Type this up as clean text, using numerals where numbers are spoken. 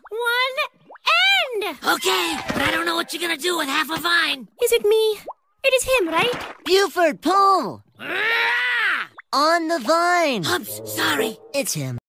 one end. Okay, but I don't know what you're gonna do with half a vine. Is it me? It is him, right? Buford, pull! On the vine! Oops, sorry. It's him.